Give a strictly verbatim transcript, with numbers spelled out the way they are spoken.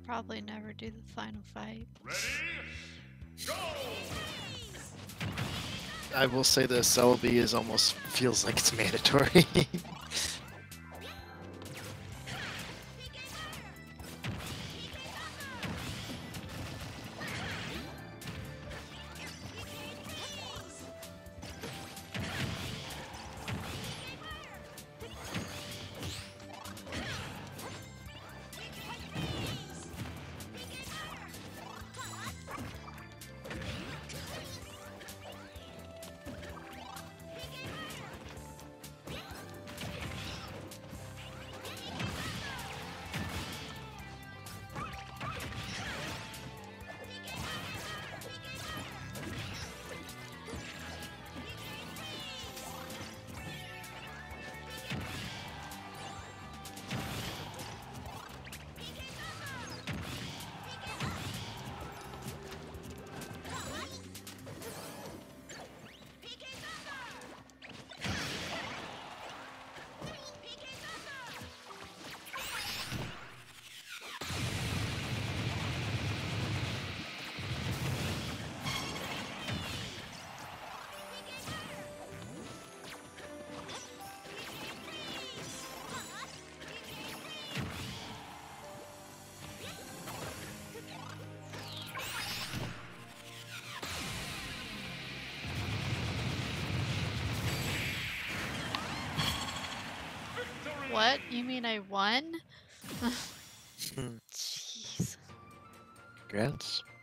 probably never do the final fight. Ready? Go! I will say this, L B is almost feels like it's mandatory. What? You mean I won? Jeez. Congrats.